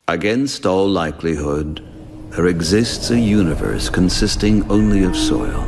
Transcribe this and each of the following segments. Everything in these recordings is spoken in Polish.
Against all likelihood, there exists a universe consisting only of soil.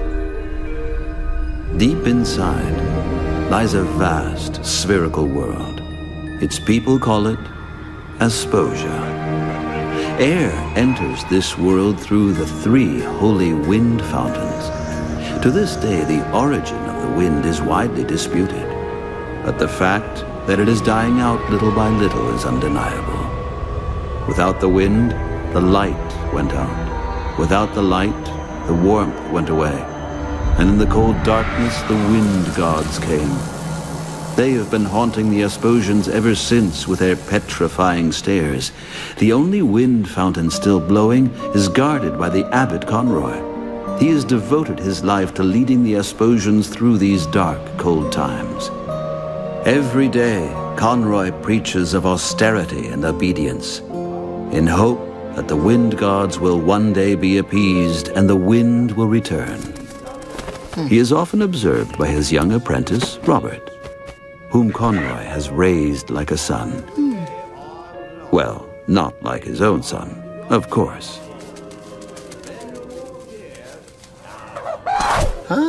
Deep inside lies a vast spherical world. Its people call it Asposia. Air enters this world through the 3 holy wind fountains. To this day, the origin of the wind is widely disputed, but the fact that it is dying out little by little is undeniable. Without the wind, the light went out. Without the light, the warmth went away. And in the cold darkness, the wind gods came. They have been haunting the Asposians ever since with their petrifying stares. The only wind fountain still blowing is guarded by the Abbot Conroy. He has devoted his life to leading the Asposians through these dark, cold times. Every day, Conroy preaches of austerity and obedience, in hope that the wind gods will one day be appeased and the wind will return. He is often observed by his young apprentice, Robert, whom Conroy has raised like a son. Well, not like his own son, of course. Huh?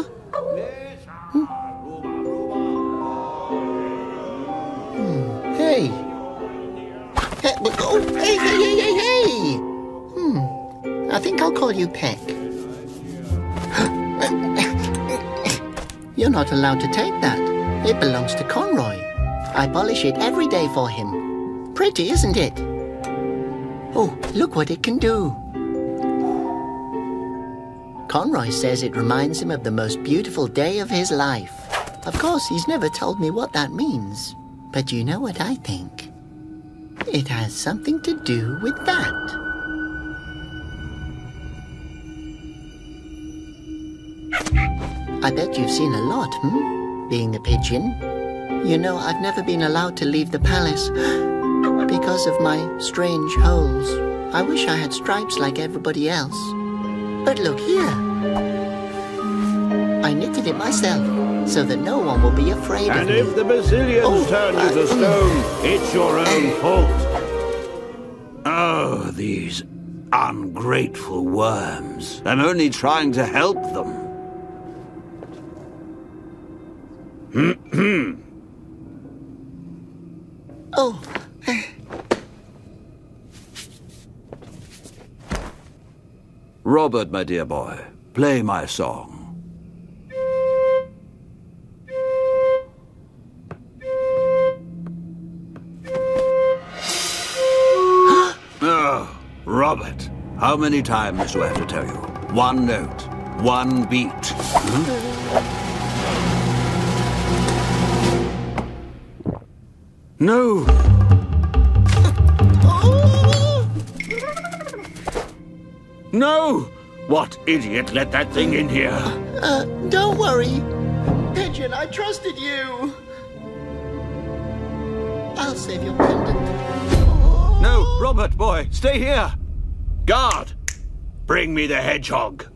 Hey! Hey, oh, hey! I think I'll call you Peck. You're not allowed to take that. It belongs to Conroy. I polish it every day for him. Pretty, isn't it? Oh, look what it can do. Conroy says it reminds him of the most beautiful day of his life. Of course, he's never told me what that means. But you know what I think? It has something to do with that. I bet you've seen a lot, being a pigeon. You know, I've never been allowed to leave the palace because of my strange holes. I wish I had stripes like everybody else. But look here. I knitted it myself so that no one will be afraid of me. And if the Basilians turn you to stone, it's your own fault. Oh, these ungrateful worms. I'm only trying to help them. Oh. Robert, my dear boy, play my song. Oh, Robert, how many times do I have to tell you? One note, one beat. No! No! What idiot let that thing in here? Don't worry. Pigeon, I trusted you. I'll save your pendant. No, Robert, boy, stay here! Guard! Bring me the hedgehog.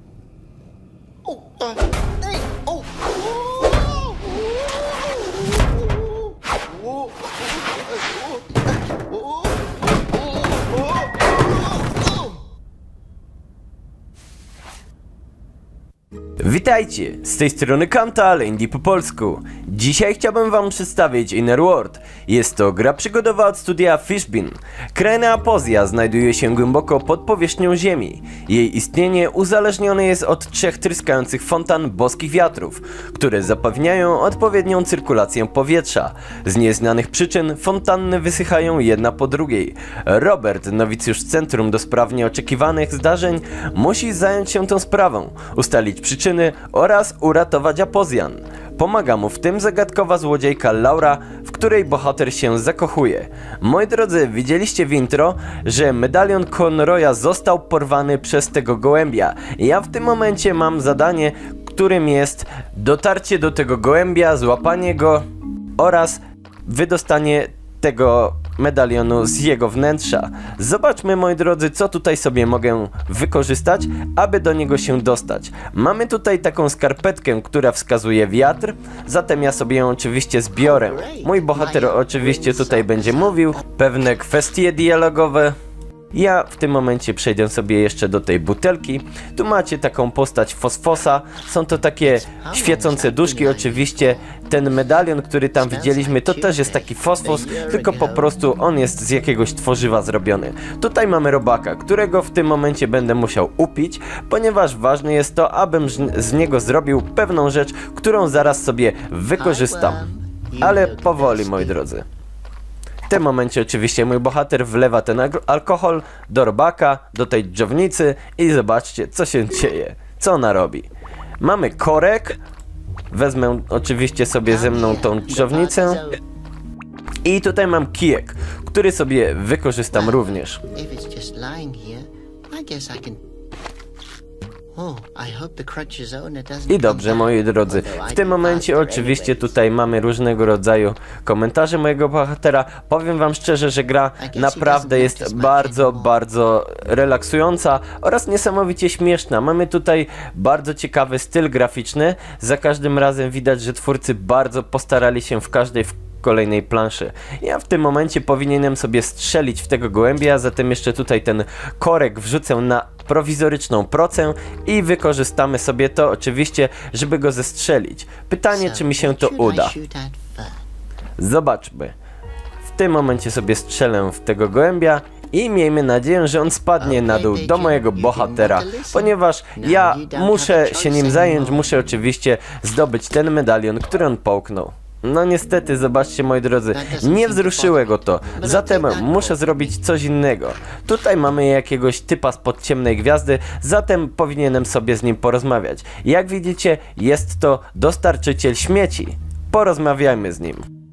Witajcie, z tej strony Kantal, Indie po polsku. Dzisiaj chciałbym wam przedstawić Inner World. Jest to gra przygodowa od studia Fishbin. Kraina Apozja znajduje się głęboko pod powierzchnią ziemi. Jej istnienie uzależnione jest od 3 tryskających fontan boskich wiatrów, które zapewniają odpowiednią cyrkulację powietrza. Z nieznanych przyczyn fontanny wysychają jedna po drugiej. Robert, nowicjusz Centrum do Spraw Nieoczekiwanych Zdarzeń, musi zająć się tą sprawą, ustalić przyczyny oraz uratować Apozjan. Pomaga mu w tym zagadkowa złodziejka Laura, w której bohater się zakochuje. Moi drodzy, widzieliście w intro, że medalion Conroya został porwany przez tego gołębia. Ja w tym momencie mam zadanie, którym jest dotarcie do tego gołębia, złapanie go oraz wydostanie tego medalionu z jego wnętrza. Zobaczmy, moi drodzy, co tutaj sobie mogę wykorzystać, aby do niego się dostać. Mamy tutaj taką skarpetkę, która wskazuje wiatr, zatem ja sobie ją oczywiście zbiorę. Mój bohater oczywiście tutaj będzie mówił pewne kwestie dialogowe. Ja w tym momencie przejdę sobie jeszcze do tej butelki. Tu macie taką postać Fosfosa. Są to takie świecące duszki. Oczywiście ten medalion, który tam widzieliśmy, to też jest taki fosfos, tylko po prostu on jest z jakiegoś tworzywa zrobiony. Tutaj mamy robaka, którego w tym momencie będę musiał upić, ponieważ ważne jest to, abym z niego zrobił pewną rzecz, którą zaraz sobie wykorzystam. Ale powoli, moi drodzy. W tym momencie oczywiście mój bohater wlewa ten alkohol do robaka, do tej dżownicy i zobaczcie, co się dzieje, co ona robi. Mamy korek, wezmę oczywiście sobie ze mną tą dżownicę i tutaj mam kijek, który sobie wykorzystam również. I dobrze, moi drodzy, w tym momencie oczywiście tutaj mamy różnego rodzaju komentarze mojego bohatera. Powiem wam szczerze, że gra naprawdę jest bardzo relaksująca oraz niesamowicie śmieszna. Mamy tutaj bardzo ciekawy styl graficzny. Za każdym razem widać, że twórcy bardzo postarali się w każdej kolejnej planszy. Ja w tym momencie powinienem sobie strzelić w tego gołębia, zatem jeszcze tutaj ten korek wrzucę na prowizoryczną procę i wykorzystamy sobie to oczywiście, żeby go zestrzelić. Pytanie, czy mi się to uda. Zobaczmy. W tym momencie sobie strzelę w tego gołębia i miejmy nadzieję, że on spadnie na dół do mojego bohatera, ponieważ ja muszę się nim zająć, muszę oczywiście zdobyć ten medalion, który on połknął. No niestety, zobaczcie, moi drodzy, nie wzruszyło go to, zatem muszę zrobić coś innego. Tutaj mamy jakiegoś typa spod ciemnej gwiazdy, zatem powinienem sobie z nim porozmawiać. Jak widzicie, jest to dostarczyciel śmieci. Porozmawiajmy z nim.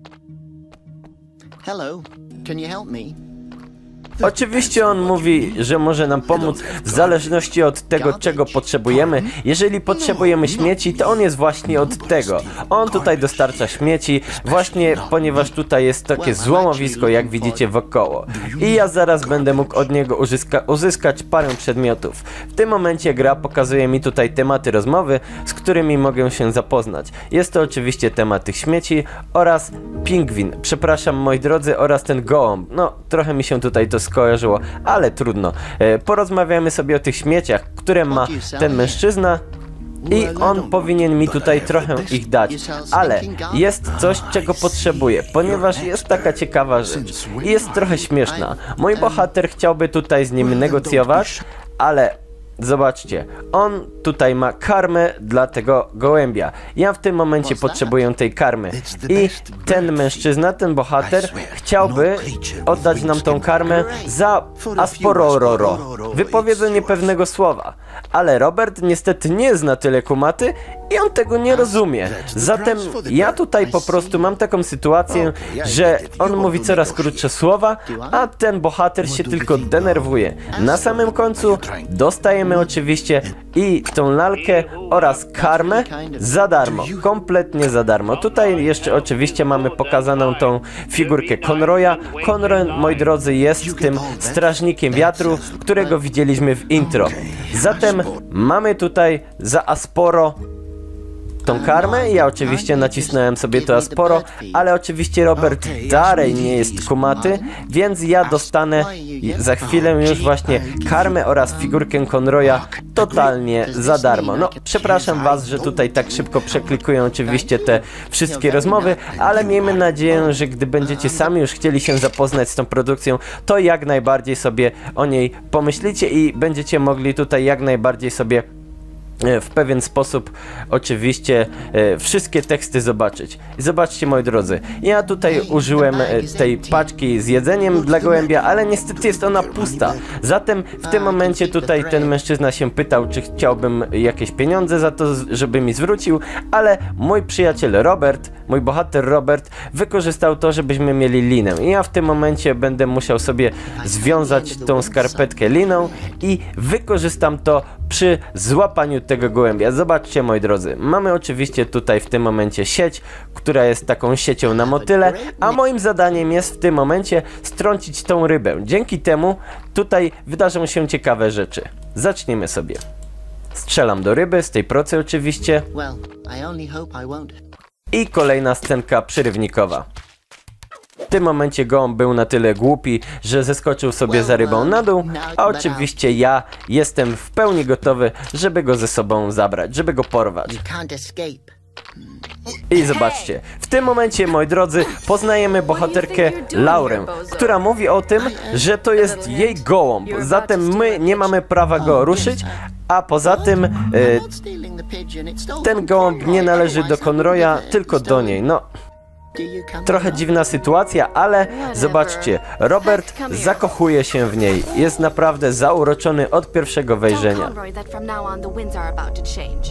Hello, can you help me? Oczywiście on mówi, że może nam pomóc w zależności od tego, czego potrzebujemy. Jeżeli potrzebujemy śmieci, to on jest właśnie od tego. On tutaj dostarcza śmieci, właśnie ponieważ tutaj jest takie złomowisko, jak widzicie wokoło. I ja zaraz będę mógł od niego uzyskać parę przedmiotów. W tym momencie gra pokazuje mi tutaj tematy rozmowy, z którymi mogę się zapoznać. Jest to oczywiście temat tych śmieci oraz pingwin, przepraszam moi drodzy, oraz ten gołąb. No, trochę mi się tutaj to skojarzyło, ale trudno. Porozmawiamy sobie o tych śmieciach, które ma ten mężczyzna i on powinien mi tutaj trochę ich dać, ale jest coś, czego potrzebuję, ponieważ jest taka ciekawa rzecz i jest trochę śmieszna. Mój bohater chciałby tutaj z nim negocjować, ale zobaczcie, on tutaj ma karmę dla tego gołębia. Ja w tym momencie potrzebuję tej karmy. I ten mężczyzna, ten bohater chciałby oddać nam tą karmę za asporororo. Wypowiedzenie pewnego słowa. Ale Robert niestety nie zna tyle kumaty i on tego nie rozumie. Zatem ja tutaj po prostu mam taką sytuację, że on mówi coraz krótsze słowa, a ten bohater się tylko denerwuje. Na samym końcu dostajemy oczywiście i tą lalkę oraz karmę za darmo, kompletnie za darmo. Tutaj jeszcze oczywiście mamy pokazaną tą figurkę Conroya. Conroy, moi drodzy, jest tym strażnikiem wiatru, którego widzieliśmy w intro. Zatem mamy tutaj za Asporo tą karmę. Ja oczywiście nacisnąłem sobie to Asporo, ale oczywiście Robert dalej nie jest kumaty, więc ja dostanę za chwilę już właśnie karmę oraz figurkę Conroya totalnie za darmo. No, przepraszam was, że tutaj tak szybko przeklikuję oczywiście te wszystkie rozmowy, ale miejmy nadzieję, że gdy będziecie sami już chcieli się zapoznać z tą produkcją, to jak najbardziej sobie o niej pomyślicie i będziecie mogli tutaj jak najbardziej sobie w pewien sposób oczywiście wszystkie teksty zobaczyć. I zobaczcie, moi drodzy, ja tutaj użyłem tej paczki z jedzeniem dla gołębia, ale niestety jest ona pusta. Zatem w tym momencie tutaj ten mężczyzna się pytał, czy chciałbym jakieś pieniądze za to, żeby mi zwrócił, ale mój przyjaciel Robert, mój bohater Robert wykorzystał to, żebyśmy mieli linę. I ja w tym momencie będę musiał sobie związać tą skarpetkę liną i wykorzystam to przy złapaniu tego gołębia. Zobaczcie, moi drodzy, mamy oczywiście tutaj w tym momencie sieć, która jest taką siecią na motyle, a moim zadaniem jest w tym momencie strącić tą rybę. Dzięki temu tutaj wydarzą się ciekawe rzeczy. Zaczniemy sobie. Strzelam do ryby, z tej procy oczywiście. I kolejna scenka przyrywnikowa. W tym momencie gołąb był na tyle głupi, że zeskoczył sobie za rybą na dół, a oczywiście ja jestem w pełni gotowy, żeby go ze sobą zabrać, żeby go porwać. You can't escape. I zobaczcie, w tym momencie, moi drodzy, poznajemy bohaterkę Laurę, która mówi o tym, że to jest jej gołąb, zatem my nie mamy prawa go ruszyć, a poza tym I'm not stealing the pigeon. It's stolen ten from gołąb Conroy. nie należy do Otherwise I wouldn't Conroya, have it. tylko It's do stolen. niej. No, Do you come trochę along? dziwna sytuacja, ale zobaczcie, Robert zakochuje się w niej, jest naprawdę zauroczony od pierwszego Tell wejrzenia. Conroy that from now on the winds are about to change.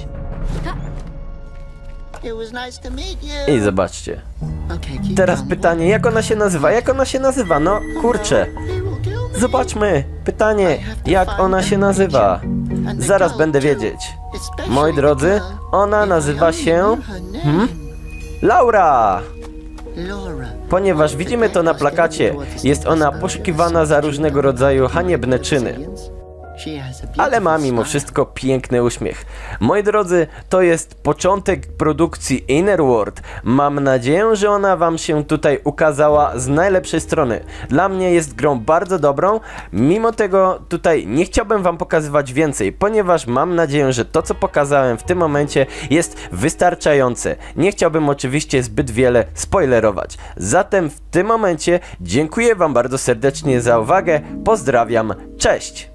It was nice to meet you. I zobaczcie, Okay, keep teraz calm. pytanie, jak ona się nazywa? Jak ona się nazywa? No, kurczę. They will kill me. Zobaczmy, pytanie, jak ona się nazywa? Zaraz będę wiedzieć. Moi drodzy, ona nazywa się Laura! Laura. Ponieważ widzimy to na plakacie, jest ona poszukiwana za różnego rodzaju haniebne czyny. Ale ma mimo wszystko piękny uśmiech. Moi drodzy, to jest początek produkcji Inner World. Mam nadzieję, że ona wam się tutaj ukazała z najlepszej strony. Dla mnie jest grą bardzo dobrą, mimo tego tutaj nie chciałbym wam pokazywać więcej, ponieważ mam nadzieję, że to co pokazałem w tym momencie jest wystarczające. Nie chciałbym oczywiście zbyt wiele spoilerować. Zatem w tym momencie dziękuję wam bardzo serdecznie za uwagę, pozdrawiam, cześć!